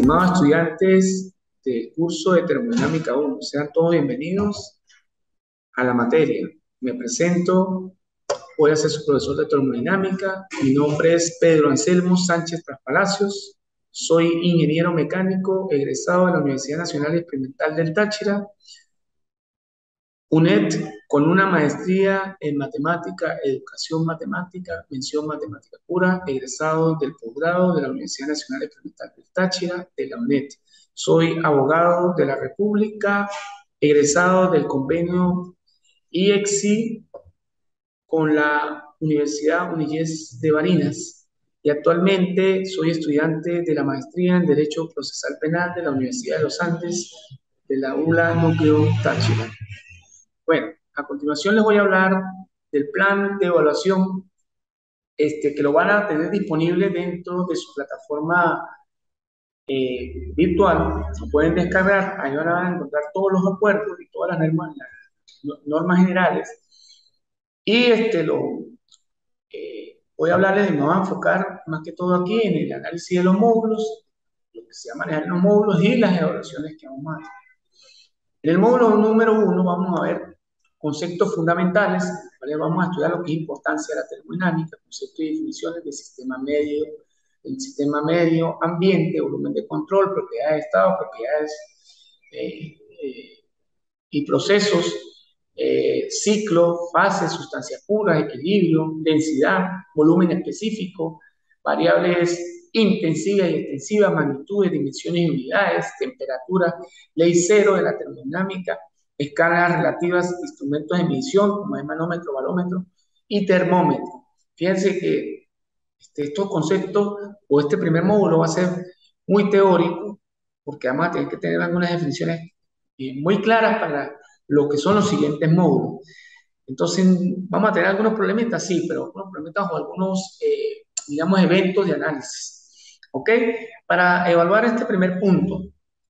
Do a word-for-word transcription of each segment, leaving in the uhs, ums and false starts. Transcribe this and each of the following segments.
Estimados estudiantes del curso de Termodinámica uno, sean todos bienvenidos a la materia. Me presento, voy a ser su profesor de termodinámica. Mi nombre es Pedro Anselmo Sánchez Traspalacios. Soy ingeniero mecánico egresado de la Universidad Nacional Experimental del Táchira, UNED, con una maestría en matemática, educación matemática, mención matemática pura, egresado del posgrado de la Universidad Nacional Experimental del Táchira, de la UNED. Soy abogado de la República, egresado del convenio I E X I con la Universidad Unigés de Barinas, y actualmente soy estudiante de la maestría en Derecho Procesal Penal de la Universidad de los Andes, de la ULA Núcleo Táchira. Bueno, a continuación les voy a hablar del plan de evaluación este, que lo van a tener disponible dentro de su plataforma eh, virtual. Lo pueden descargar, ahí van a encontrar todos los acuerdos y todas las normas, las normas generales. Y este, lo, eh, voy a hablarles y me voy a enfocar más que todo aquí en el análisis de los módulos, lo que se llama manejar los módulos y las evaluaciones que vamos a hacer. En el módulo número uno vamos a ver conceptos fundamentales, ¿vale? Vamos a estudiar lo que es importancia de la termodinámica, conceptos y definiciones del sistema medio, el sistema medio, ambiente, volumen de control, propiedades de estado, propiedades eh, eh, y procesos, eh, ciclo, fase, sustancias puras, equilibrio, densidad, volumen específico, variables intensivas y extensivas, magnitudes, dimensiones y unidades, temperatura, ley cero de la termodinámica, escalas relativas, instrumentos de medición como es manómetro, barómetro y termómetro. Fíjense que este, estos conceptos o este primer módulo va a ser muy teórico porque vamos a tener que tener algunas definiciones eh, muy claras para lo que son los siguientes módulos. Entonces, vamos a tener algunos problemitas, sí, pero algunos problemitas o algunos, eh, digamos, eventos de análisis. ¿Ok? Para evaluar este primer punto,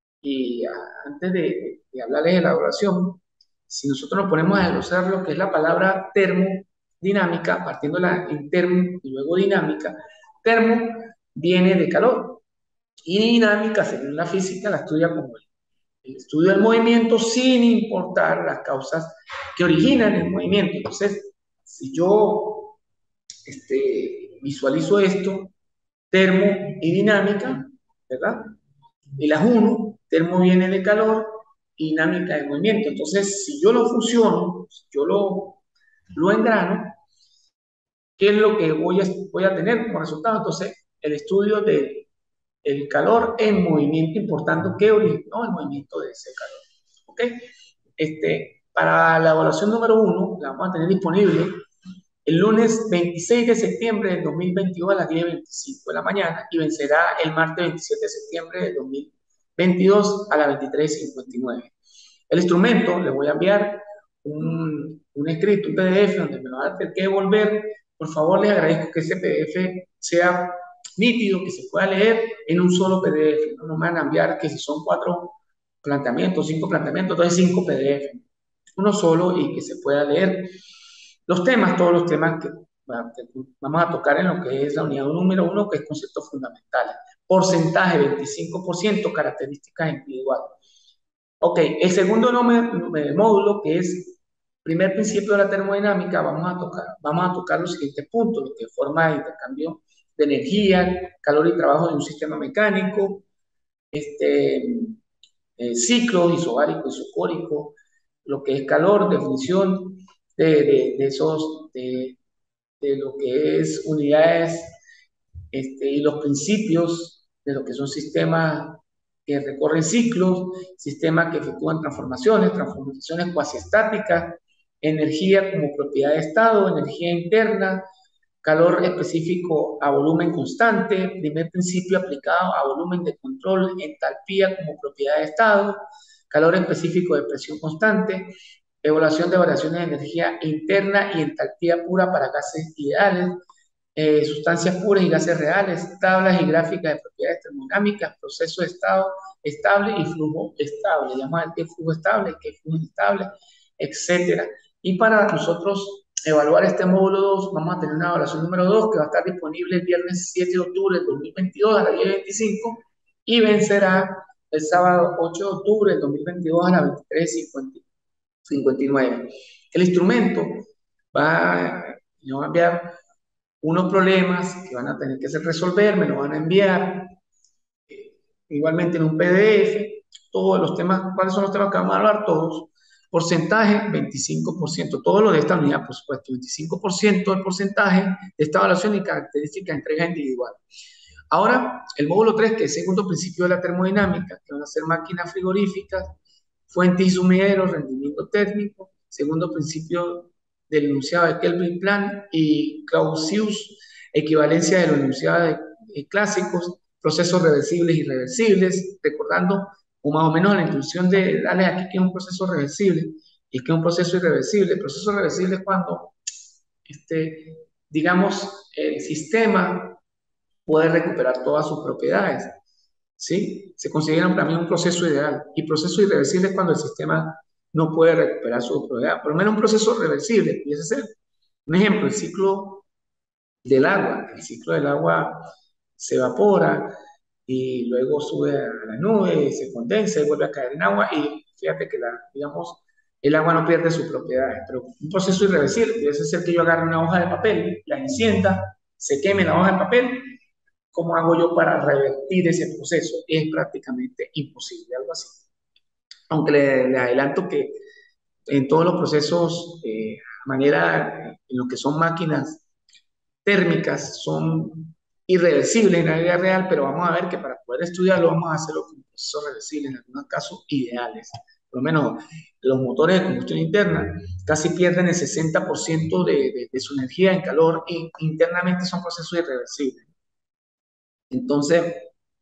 y a, antes de, de hablarles de la evaluación, si nosotros nos ponemos a desglosar lo que es la palabra termodinámica, partiendo la en termo y luego dinámica, termo viene de calor, y dinámica, según la física, la estudia como el el estudio del movimiento sin importar las causas que originan el movimiento. Entonces, si yo este, visualizo esto, termo y dinámica, ¿verdad? Y las uno, termo viene de calor y dinámica de movimiento. Entonces, si yo lo fusiono, si yo lo, lo engrano, ¿qué es lo que voy a, voy a tener como resultado? Entonces, el estudio del el calor en movimiento, importando qué originó el movimiento de ese calor. ¿Ok? Este, para la evaluación número uno, la vamos a tener disponible el lunes veintiséis de septiembre del dos mil veintidós a las diez y veinticinco de la mañana y vencerá el martes veintisiete de septiembre del dos mil veintidós a las veintitrés y cincuenta y nueve. El instrumento, le voy a enviar un, un escrito, un P D F, donde me lo van a tener que devolver. Por favor, les agradezco que ese P D F sea nítido, que se pueda leer en un solo P D F. No, no me van a enviar que si son cuatro planteamientos, cinco planteamientos, entonces cinco P D F. Uno solo y que se pueda leer. Los temas, todos los temas que vamos a tocar en lo que es la unidad número uno, que es conceptos fundamentales. Porcentaje, veinticinco por ciento, características individuales. Ok, el segundo módulo, que es primer principio de la termodinámica, vamos a tocar, vamos a tocar los siguientes puntos, lo que es forma de intercambio de energía, calor y trabajo de un sistema mecánico, este, eh, ciclo isobárico, isocórico, lo que es calor, definición de, de, de esos, de, de lo que es unidades este, y los principios de lo que son sistemas que recorren ciclos, sistemas que efectúan transformaciones, transformaciones cuasiestáticas, energía como propiedad de estado, energía interna, calor específico a volumen constante, primer principio aplicado a volumen de control, entalpía como propiedad de estado, calor específico de presión constante, evaluación de variaciones de energía interna y entalpía pura para gases ideales, eh, sustancias puras y gases reales, tablas y gráficas de propiedades termodinámicas, proceso de estado estable y flujo estable, llamar qué flujo estable, qué flujo inestable, etcétera. Y para nosotros evaluar este módulo dos, vamos a tener una evaluación número dos que va a estar disponible el viernes siete de octubre del dos mil veintidós a las diez y veinticinco y vencerá el sábado ocho de octubre del dos mil veintidós a las veintitrés cincuenta y nueve. El instrumento va, va a enviar unos problemas que van a tener que ser resolver, me lo van a enviar eh, igualmente en un P D F, todos los temas, ¿cuáles son los temas que vamos a hablar? Todos. Porcentaje, veinticinco por ciento, todo lo de esta unidad, por supuesto, veinticinco por ciento del porcentaje de esta evaluación y características de entrega individual. Ahora, el módulo tres, que es el segundo principio de la termodinámica, que van a ser máquinas frigoríficas, fuentes y sumideros, rendimiento técnico, segundo principio del enunciado de Kelvin-Plan y Clausius, equivalencia de los enunciados de, clásicos, procesos reversibles y irreversibles, recordando o más o menos la introducción de darle aquí que es un proceso reversible y que es un proceso irreversible. El proceso reversible es cuando, este, digamos, el sistema puede recuperar todas sus propiedades, ¿sí? Se considera también un proceso ideal. Y proceso irreversible es cuando el sistema no puede recuperar su propiedad. Por lo menos un proceso reversible pudiese ser. Un ejemplo, el ciclo del agua. El ciclo del agua se evapora y luego sube a la nube, se condensa y vuelve a caer en agua. Y fíjate que, la, digamos, el agua no pierde sus propiedades. Pero un proceso irreversible pudiese ser que yo agarre una hoja de papel, la encienda, se queme la hoja de papel. ¿Cómo hago yo para revertir ese proceso? Es prácticamente imposible, algo así. Aunque le, le adelanto que en todos los procesos, eh, a manera en lo que son máquinas térmicas, son irreversibles en la vida real, pero vamos a ver que para poder estudiarlo vamos a hacerlo con procesos reversibles, en algunos casos ideales. Por lo menos los motores de combustión interna casi pierden el sesenta por ciento de, de, de su energía en calor e internamente son procesos irreversibles. Entonces,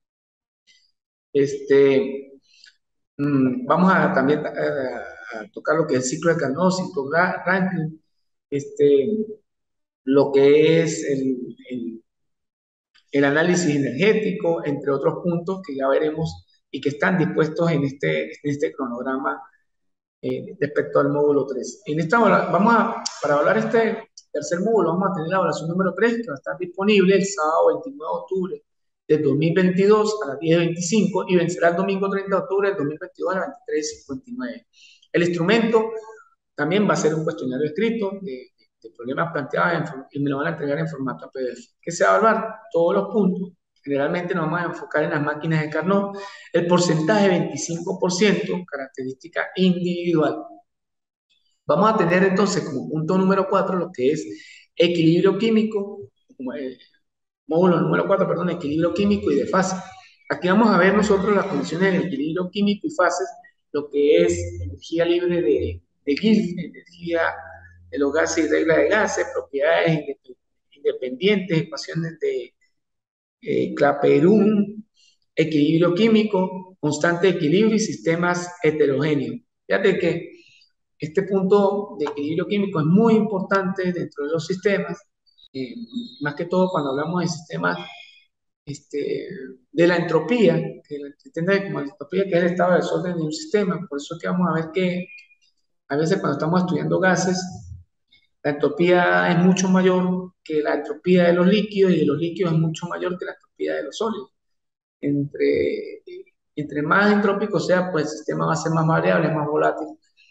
este, mmm, vamos a también a, a, tocar lo que es el ciclo de Carnot, ciclo Rankine, este, lo que es el, el, el, análisis energético, entre otros puntos que ya veremos y que están dispuestos en este, en este cronograma eh, respecto al módulo tres. En esta, vamos a, para hablar este tercer módulo, vamos a tener la evaluación número tres, que va a estar disponible el sábado veintinueve de octubre del dos mil veintidós a las diez veinticinco y vencerá el domingo treinta de octubre del dos mil veintidós a las veintitrés cincuenta y nueve. El instrumento también va a ser un cuestionario escrito de, de problemas planteados en, y me lo van a entregar en formato P D F. ¿Qué se va a evaluar? Todos los puntos. Generalmente nos vamos a enfocar en las máquinas de Carnot. El porcentaje veinticinco por ciento, característica individual. Vamos a tener entonces como punto número cuatro lo que es equilibrio químico, como el módulo número cuatro, perdón, equilibrio químico y de fase. Aquí vamos a ver nosotros las condiciones del equilibrio químico y fases, lo que es energía libre de, de Gibbs, energía de los gases y regla de gases, propiedades independientes, ecuaciones de eh, Clapeyron, equilibrio químico, constante de equilibrio y sistemas heterogéneos. Fíjate que este punto de equilibrio químico es muy importante dentro de los sistemas, eh, más que todo cuando hablamos de sistemas este, de la entropía, que se entiende como la entropía, que es el estado de desorden de un sistema. Por eso es que vamos a ver que a veces cuando estamos estudiando gases, la entropía es mucho mayor que la entropía de los líquidos y de los líquidos es mucho mayor que la entropía de los sólidos. Entre, entre más entrópico sea, pues el sistema va a ser más variable, más volátil,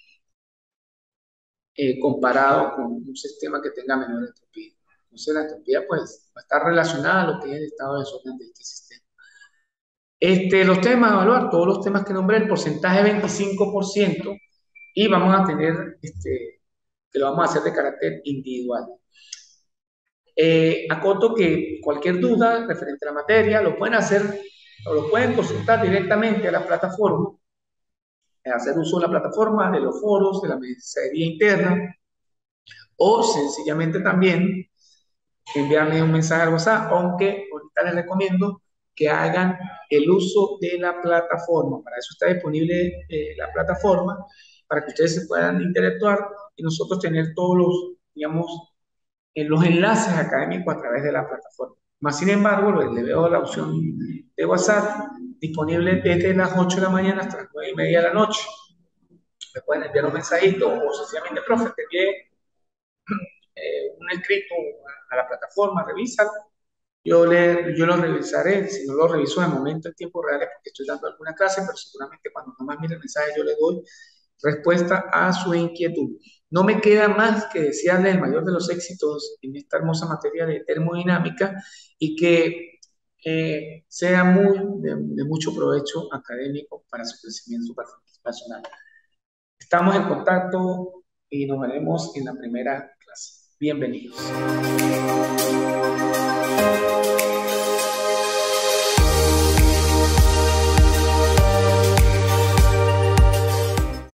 eh, comparado con un sistema que tenga menor entropía. Entonces la entropía pues va a estar relacionada a lo que es el estado de desorden de este sistema. Este, los temas a evaluar, todos los temas que nombré, el porcentaje veinticinco por ciento y vamos a tener, este, que lo vamos a hacer de carácter individual. Eh, acoto que cualquier duda referente a la materia lo pueden hacer o lo pueden consultar directamente a la plataforma, hacer uso de la plataforma, de los foros, de la mensajería interna, o sencillamente también enviarme un mensaje al WhatsApp, aunque ahorita les recomiendo que hagan el uso de la plataforma. Para eso está disponible eh, la plataforma, para que ustedes se puedan interactuar y nosotros tener todos los, digamos, eh, los enlaces académicos a través de la plataforma. Más sin embargo, les veo la opción de WhatsApp disponible desde las ocho de la mañana hasta las nueve y media de la noche. Me pueden enviar un mensajito o sencillamente, profe, te envié eh, un escrito a, a la plataforma, revísalo Yo, le, yo lo revisaré, si no lo reviso de momento en tiempo real es porque estoy dando alguna clase, pero seguramente cuando nomás mire el mensaje yo le doy respuesta a su inquietud. No me queda más que desearle el mayor de los éxitos en esta hermosa materia de termodinámica y que eh, sea muy de, de mucho provecho académico para su crecimiento personal. Estamos en contacto y nos veremos en la primera clase. Bienvenidos.